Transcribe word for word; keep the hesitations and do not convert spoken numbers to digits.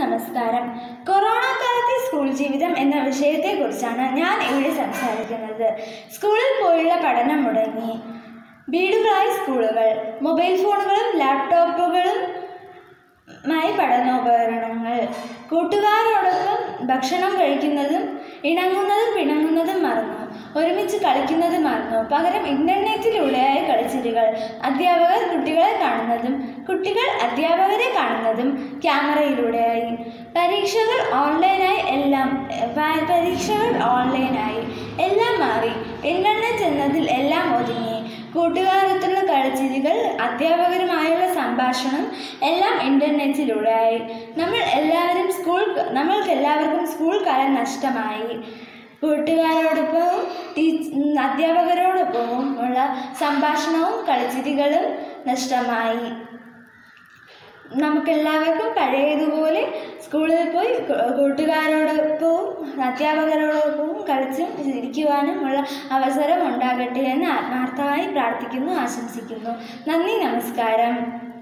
നമസ്കാരം. കൊറോണ കാലത്തെ സ്കൂൾ ജീവിതം എന്ന വിഷയത്തെക്കുറിച്ചാണ് ഞാൻ ഇവിടെ സംസാരിക്കുന്നത്. സ്കൂളിൽ പോയുള്ള പഠനം മുടങ്ങി. വീടുകളായി സ്കൂളുകൾ. മൊബൈൽ ഫോണുകളും ലാപ്ടോപ്പുകളും മായി പഠനോപകരണങ്ങൾ. കൂട്ടുകാരോടൊപ്പം ഭക്ഷണം കഴിക്കുന്നതും ഇണങ്ങുന്നതും പിണങ്ങുന്നതും മറന്നു. ഒരുമിച്ച് കളിക്കുന്നത് മറന്നു. പകരം ഇൻ്റർനെറ്റിലൂടെയായി കളിച്ചിരികൾ. അധ്യാപകർ കുട്ടികളെ കാണുന്നതും കുട്ടികൾ അധ്യാപകരെ കാണുന്നതും ക്യാമറയിലൂടെയായി. പരീക്ഷകൾ ഓൺലൈനായി എല്ലാം പരീക്ഷകൾ ഓൺലൈനായി എല്ലാം മാറി. ഇൻ്റർനെറ്റ് എന്നതിൽ എല്ലാം ഒതുങ്ങി. കൂട്ടുകാരത്തുള്ള കളിച്ചിരികൾ, അധ്യാപകരുമായുള്ള സംഭാഷണം എല്ലാം ഇൻ്റർനെറ്റിലൂടെയായി. നമ്മൾ എല്ലാവരും സ്കൂൾ നമ്മൾക്ക് എല്ലാവർക്കും സ്കൂൾ കാലം നഷ്ടമായി. കൂട്ടുകാരോടൊപ്പവും അധ്യാപകരോടൊപ്പവും ഉള്ള സംഭാഷണവും കളിച്ചിരികളും നഷ്ടമായി. നമുക്കെല്ലാവർക്കും പഴയതുപോലെ സ്കൂളിൽ പോയി കൂട്ടുകാരോടൊപ്പവും അധ്യാപകരോടൊപ്പവും കളിച്ചും ഇരിക്കുവാനും ഉള്ള അവസരം ഉണ്ടാകട്ടെ എന്ന് ആത്മാർത്ഥമായി പ്രാർത്ഥിക്കുന്നു, ആശംസിക്കുന്നു. നന്ദി, നമസ്കാരം.